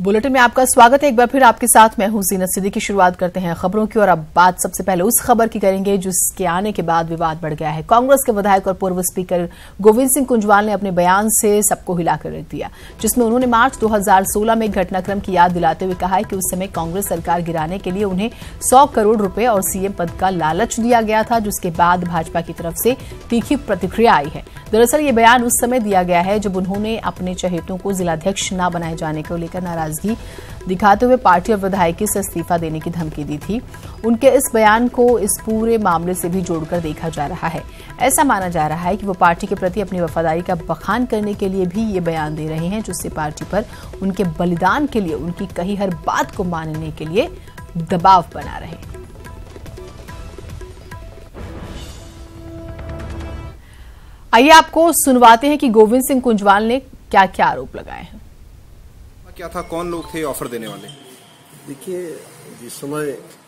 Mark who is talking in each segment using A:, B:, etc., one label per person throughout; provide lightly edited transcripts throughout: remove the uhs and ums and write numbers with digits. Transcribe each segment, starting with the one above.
A: Bulletin में आपका स्वागत है। एक बार फिर आपके साथ मैं हूं ज़ीनत सिद्दीकी। शुरुआत करते हैं खबरों की और अब बात सबसे पहले उस खबर की करेंगे जिसके आने के बाद विवाद बढ़ गया है। कांग्रेस के विधायक और पूर्व स्पीकर गोविंद सिंह कुंजवाल ने अपने बयान से सबको हिलाकर रख दिया, जिसमें उन्होंने मार्च 2016 में घटनाक्रम की याद दिलाते हुए कहा है कि उस समय कांग्रेस सरकार गिराने के लिए उन्हें 100 करोड़ रुपए और सीएम पद का लालच दिया गया था, जिसके बाद भाजपा की तरफ से तीखी प्रतिक्रिया आई है। दरअसल ये बयान उस समय दिया गया है जब उन्होंने अपने चहेतों को जिलाध्यक्ष न बनाए जाने को लेकर नाराजगी दिखाते हुए पार्टी और विधायकी से इस्तीफा देने की धमकी दी थी। उनके इस बयान को इस पूरे मामले से भी जोड़कर देखा जा रहा है। ऐसा माना जा रहा है कि वो पार्टी के प्रति अपनी वफादारी का बखान करने के लिए भी ये बयान दे रहे हैं, जिससे पार्टी पर उनके बलिदान के लिए, उनकी कही हर बात को मानने के लिए दबाव बना रहे। आइए आपको सुनवाते हैं कि गोविंद सिंह कुंजवाल ने क्या क्या आरोप लगाए हैं।
B: क्या था, कौन लोग थे ऑफर देने वाले?
C: देखिए, जिस समय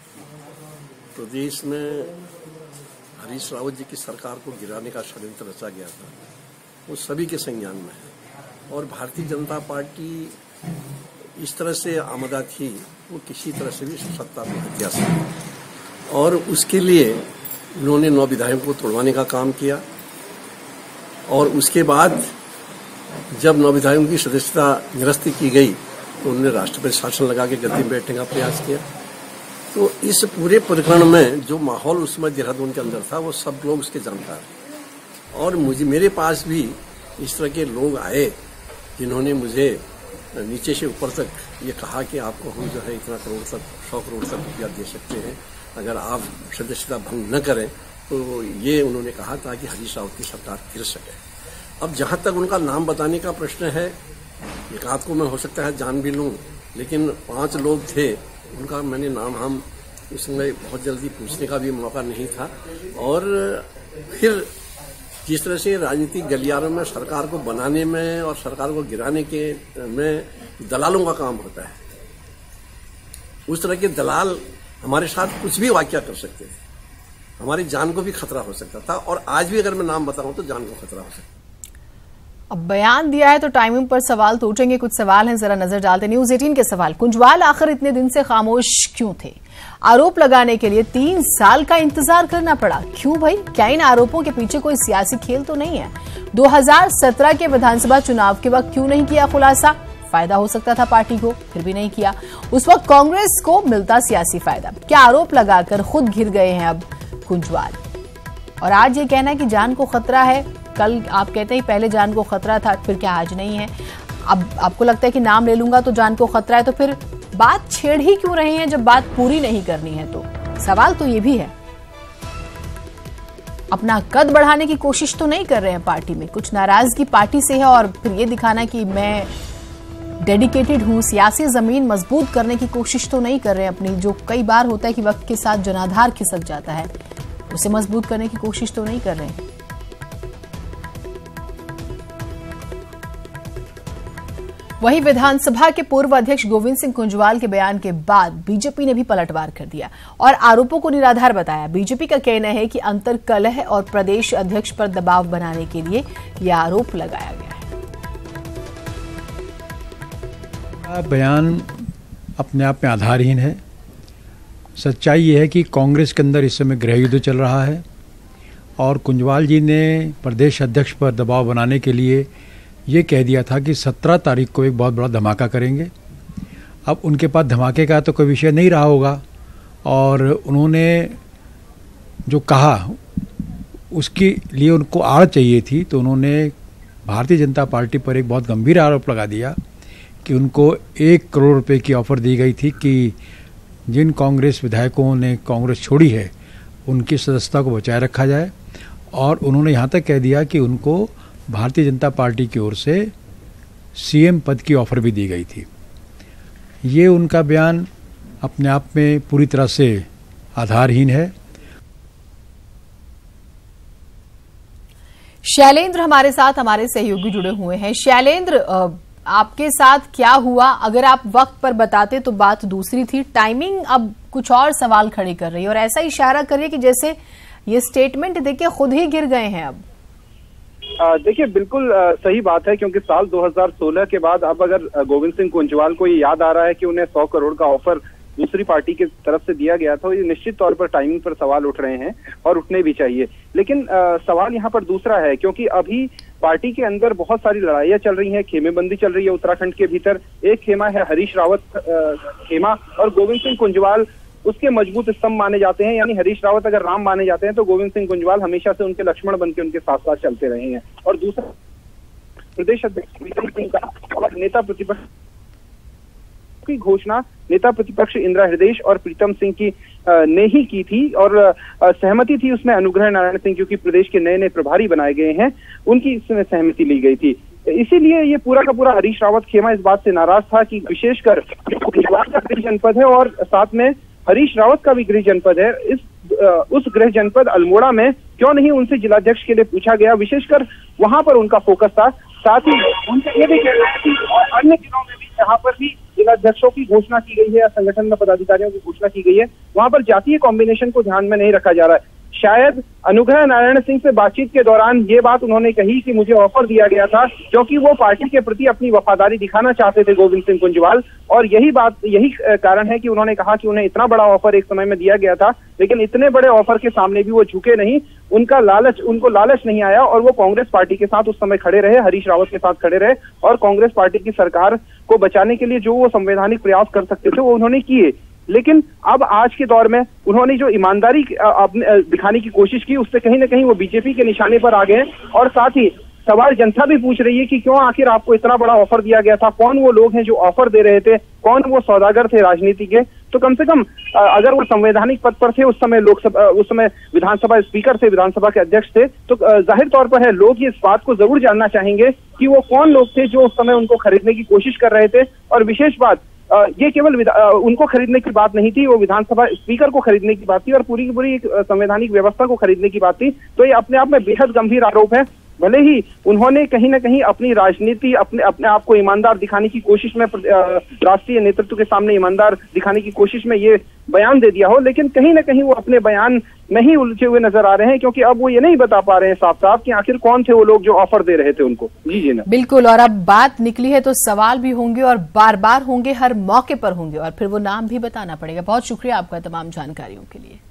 C: प्रदेश में हरीश रावत जी की सरकार को गिराने का षड्यंत्र रचा गया था, वो सभी के संज्ञान में है और भारतीय जनता पार्टी इस तरह से आमदा थी, वो किसी तरह से भी सत्ता में हत्या सकती और उसके लिए उन्होंने 9 विधायकों को तोड़वाने का काम किया और उसके बाद जब 9 विधायकों की सदस्यता निरस्त की गई तो उन्होंने राष्ट्रपति शासन लगा के गद्दी में बैठने का प्रयास किया। तो इस पूरे प्रकरण में जो माहौल उस समय देहरादून के अंदर था, वो सब लोग उसके जानकार हैं और मेरे पास भी इस तरह के लोग आए जिन्होंने मुझे नीचे से ऊपर तक ये कहा कि आपको हम जो है इतना करोड़ तक 100 करोड़ तक रुपया दे सकते हैं अगर आप सदस्यता भंग न करें। तो ये उन्होंने कहा ताकि हरीश रावत की सरकार गिर सके। अब जहां तक उनका नाम बताने का प्रश्न है, एक आध को मैं हो सकता है जान भी लूं, लेकिन 5 लोग थे, उनका मैंने नाम हम उस समय बहुत जल्दी पूछने का भी मौका नहीं था। और फिर जिस तरह से राजनीतिक गलियारों में सरकार को बनाने में और सरकार को गिराने के में दलालों का काम होता है, उस तरह के दलाल हमारे साथ कुछ भी वाकया कर सकते थे, हमारी जान को भी खतरा हो सकता था और आज भी अगर मैं नाम बताऊं तो जान को खतरा हो सकता है।
A: अब बयान दिया है तो टाइमिंग पर सवाल तो उठेंगे। कुछ सवाल हैं, जरा नजर डालते। न्यूज़ 18 के सवाल, कुंजवाल आखिर इतने दिन से खामोश क्यों थे? आरोप लगाने के लिए 3 साल का इंतजार करना पड़ा, क्यों भाई? क्या इन आरोपों के पीछे कोई सियासी खेल तो नहीं है? 2017 के विधानसभा चुनाव के वक्त क्यों नहीं किया खुलासा? फायदा हो सकता था पार्टी को, फिर भी नहीं किया। उस वक्त कांग्रेस को मिलता सियासी फायदा। क्या आरोप लगाकर खुद घिर गए हैं अब कुंजवाल? और आज ये कहना है कि जान को खतरा है, कल आप कहते हैं पहले जान को खतरा था, फिर क्या आज नहीं है? अब आपको लगता है कि नाम ले लूंगा तो जान को खतरा है, तो फिर बात छेड़ ही क्यों रहे हैं जब बात पूरी नहीं करनी है? तो सवाल तो ये भी है। अपना कद बढ़ाने की कोशिश तो नहीं कर रहे हैं पार्टी में, कुछ नाराजगी पार्टी से है और फिर ये दिखाना कि मैं डेडिकेटेड हूं, सियासी जमीन मजबूत करने की कोशिश तो नहीं कर रहे हैं अपनी, जो कई बार होता है कि वक्त के साथ जनाधार खिसक जाता है, उसे मजबूत करने की कोशिश तो नहीं कर रहे हैं। वहीं विधानसभा के पूर्व अध्यक्ष गोविंद सिंह कुंजवाल के बयान के बाद बीजेपी ने भी पलटवार कर दिया और आरोपों को निराधार बताया। बीजेपी का कहना है कि अंतर्कलह और प्रदेश अध्यक्ष पर दबाव बनाने के लिए यह आरोप लगाया गया है।
D: बयान अपने आप में आधारहीन है। सच्चाई ये है कि कांग्रेस के अंदर इस समय गृह युद्ध चल रहा है और कुंजवाल जी ने प्रदेश अध्यक्ष पर दबाव बनाने के लिए ये कह दिया था कि 17 तारीख को एक बहुत बड़ा धमाका करेंगे। अब उनके पास धमाके का तो कोई विषय नहीं रहा होगा और उन्होंने जो कहा उसके लिए उनको आड़ चाहिए थी, तो उन्होंने भारतीय जनता पार्टी पर एक बहुत गंभीर आरोप लगा दिया कि उनको 1 करोड़ रुपए की ऑफर दी गई थी कि जिन कांग्रेस विधायकों ने कांग्रेस छोड़ी है उनकी सदस्यता को बचाए रखा जाए। और उन्होंने यहाँ तक कह दिया कि उनको भारतीय जनता पार्टी की ओर से सीएम पद की ऑफर भी दी गई थी। ये उनका बयान अपने आप में पूरी तरह से आधारहीन है।
A: शैलेंद्र हमारे साथ, हमारे सहयोगी जुड़े हुए हैं। शैलेंद्र, आपके साथ क्या हुआ? अगर आप वक्त पर बताते तो बात दूसरी थी, टाइमिंग अब कुछ और सवाल खड़े कर रही है और ऐसा इशारा कर रही है कि जैसे ये स्टेटमेंट देके खुद ही गिर गए हैं। अब
B: देखिए, बिल्कुल सही बात है, क्योंकि साल 2016 के बाद अब अगर गोविंद सिंह कुंजवाल को ये याद आ रहा है कि उन्हें 100 करोड़ का ऑफर दूसरी पार्टी की तरफ से दिया गया था, ये निश्चित तौर पर टाइमिंग पर सवाल उठ रहे हैं और उठने भी चाहिए। लेकिन सवाल यहाँ पर दूसरा है, क्योंकि अभी पार्टी के अंदर बहुत सारी लड़ाइयां चल रही हैं, खेमेबंदी चल रही है उत्तराखंड के भीतर। एक खेमा है हरीश रावत खेमा, और गोविंद सिंह कुंजवाल उसके मजबूत स्तंभ माने जाते हैं। यानी हरीश रावत अगर राम माने जाते हैं तो गोविंद सिंह कुंजवाल हमेशा से उनके लक्ष्मण बनकर उनके साथ साथ चलते रहे हैं। और दूसरा, प्रदेश अध्यक्ष प्रीतम सिंह का और नेता प्रतिपक्ष की घोषणा नेता प्रतिपक्ष इंदिरा हृदयेश और प्रीतम सिंह की ने ही की थी, और सहमति थी उसमें अनुग्रह नारायण सिंह, क्योंकि प्रदेश के नए नए प्रभारी बनाए गए हैं, उनकी इसमें सहमति ली गई थी। इसीलिए ये पूरा का पूरा हरीश रावत खेमा इस बात से नाराज था कि विशेषकर कुंजवाल का गृह जनपद है और साथ में हरीश रावत का भी गृह जनपद है, उस गृह जनपद अल्मोड़ा में क्यों नहीं उनसे जिलाध्यक्ष के लिए पूछा गया। विशेषकर वहां पर उनका फोकस था। साथ ही उनसे ये भी कहना है कि अन्य जिलों में भी जहां पर भी जिलाध्यक्षों की घोषणा की गई है या संगठन में पदाधिकारियों की घोषणा की गई है, वहां पर जातीय कॉम्बिनेशन को ध्यान में नहीं रखा जा रहा है। शायद अनुग्रह नारायण सिंह से बातचीत के दौरान ये बात उन्होंने कही कि मुझे ऑफर दिया गया था, क्योंकि वो पार्टी के प्रति अपनी वफादारी दिखाना चाहते थे गोविंद सिंह कुंजवाल, और यही कारण है कि उन्होंने कहा कि उन्हें इतना बड़ा ऑफर एक समय में दिया गया था, लेकिन इतने बड़े ऑफर के सामने भी वो झुके नहीं, उनको लालच नहीं आया और वो कांग्रेस पार्टी के साथ उस समय खड़े रहे, हरीश रावत के साथ खड़े रहे, और कांग्रेस पार्टी की सरकार को बचाने के लिए जो वो संवैधानिक प्रयास कर सकते थे वो उन्होंने किए। लेकिन अब आज के दौर में उन्होंने जो ईमानदारी दिखाने की कोशिश की, उससे कहीं ना कहीं वो बीजेपी के निशाने पर आ गए। और साथ ही सवाल जनता भी पूछ रही है कि क्यों आखिर आपको इतना बड़ा ऑफर दिया गया था, कौन वो लोग हैं जो ऑफर दे रहे थे, कौन वो सौदागर थे राजनीति के। तो कम से कम अगर वो संवैधानिक पद पर थे, उस समय विधानसभा स्पीकर थे, विधानसभा के अध्यक्ष थे, तो जाहिर तौर पर है लोग इस बात को जरूर जानना चाहेंगे कि वो कौन लोग थे जो उस समय उनको खरीदने की कोशिश कर रहे थे। और विशेष बात, ये केवल उनको खरीदने की बात नहीं थी, वो विधानसभा स्पीकर को खरीदने की बात थी और पूरी की पूरी संवैधानिक व्यवस्था को खरीदने की बात थी। तो ये अपने आप में बेहद गंभीर आरोप है। भले ही उन्होंने कहीं ना कहीं अपनी राजनीति अपने आप को ईमानदार दिखाने की कोशिश में, राष्ट्रीय नेतृत्व के सामने ईमानदार दिखाने की कोशिश में ये बयान दे दिया हो, लेकिन कहीं ना कहीं वो अपने बयान में ही उलझे हुए नजर आ रहे हैं, क्योंकि अब वो ये नहीं बता पा रहे हैं साफ साफ कि आखिर कौन थे वो लोग जो ऑफर दे रहे थे उनको। जी ना,
A: बिल्कुल। और अब बात निकली है तो सवाल भी होंगे और बार बार होंगे, हर मौके पर होंगे, और फिर वो नाम भी बताना पड़ेगा। बहुत शुक्रिया आपका तमाम जानकारियों के लिए।